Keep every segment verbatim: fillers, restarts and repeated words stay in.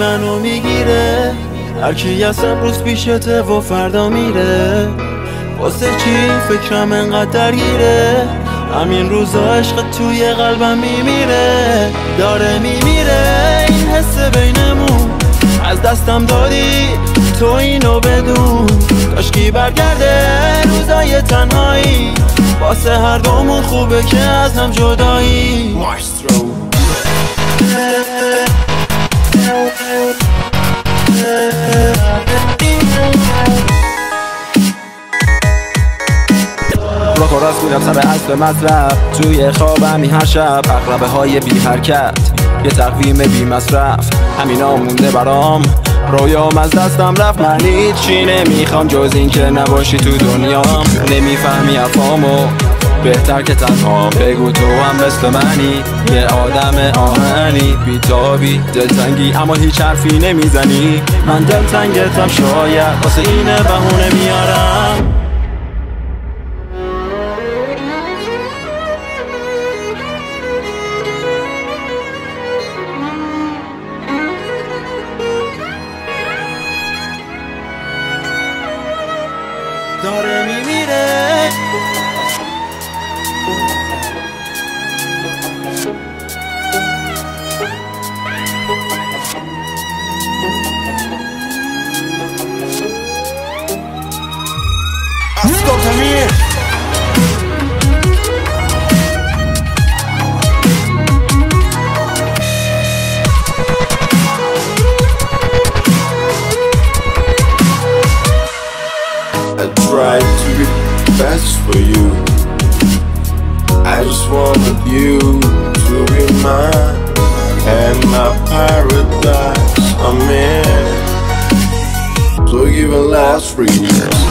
منو میگیره، هرکی از امروز پیشته و فردا میره. واسه چی فکرم انقدر درگیره، همین روزا عشق توی قلبم میمیره. داره میمیره این حس بینمون، از دستم دادی تو اینو بدون. کاشکی برگرده روزای تنهایی، واسه هر دومون خوبه که از هم جدایی. رو خراز بودم سر اصل مصرف، توی خوابمی هر شب اقربه های بی حرکت، یه تقویم بی مصرف. همینا مونده برام، رویام از دستم رفت. من هیچی نمیخوام جز این که نباشی تو دنیام. نمیفهمی حرفامو، بهتر که تنها بگو تو هم مثل منی، یه آدم آهنی بیتابی دلتنگی اما هیچ حرفی نمیزنی. من دلتنگتم شاید واسه اینه بهونه میارم. داره میمیره Ascoltami. I tried to be best for you. I just wanted you to be mine, and my paradise I'm in. So give a last free.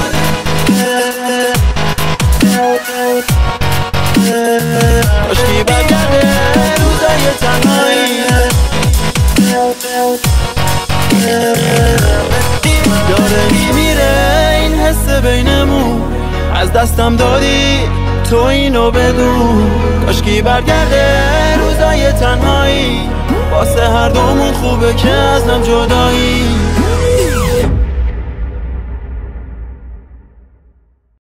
کاشکی برگرده روزای تنهایی، داره میمیره این حس بینمون، از دستم دادی تو اینو بدون. کاشکی برگرده روزای تنهایی، واسه هر دومون خوبه که از هم جدایی.